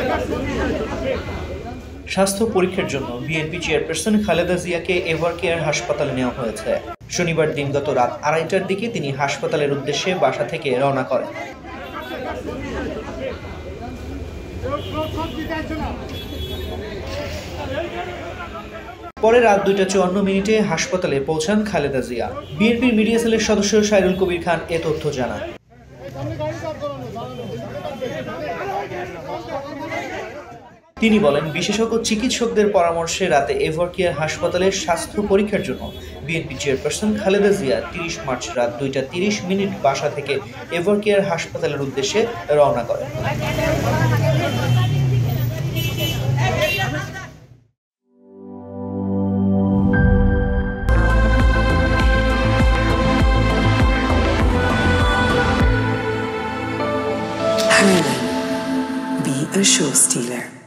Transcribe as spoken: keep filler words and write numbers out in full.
স্বাস্থ্য পরীক্ষার জন্য বিএনপি চেয়ারপারসন খালেদা জিয়াকে এভারকেয়ার হাসপাতালে নেওয়া হয়েছে। শনিবার দিনগত রাত আড়াইটার দিকে তিনি হাসপাতালের উদ্দেশ্যে বাসা থেকে রওনা করেন। পরে রাত দুইটা চুয়ান্ন মিনিটে হাসপাতালে পৌঁছান খালেদা জিয়া। বিএনপির মিডিয়া সেলের সদস্য সাইরুল কবির খান এ তথ্য জানান। তিনি বলেন, বিশেষজ্ঞ চিকিৎসকদের পরামর্শে রাতে এভারকেয়ার হাসপাতালের স্বাস্থ্য পরীক্ষার জন্য বিএনপি চেয়ারপারসন খালেদা জিয়া তিরিশ মার্চ রাত দুইটা তিরিশ মিনিট বাসা থেকে এভারকেয়ার হাসপাতালের উদ্দেশ্যে রওনা করেন। Be a show stealer.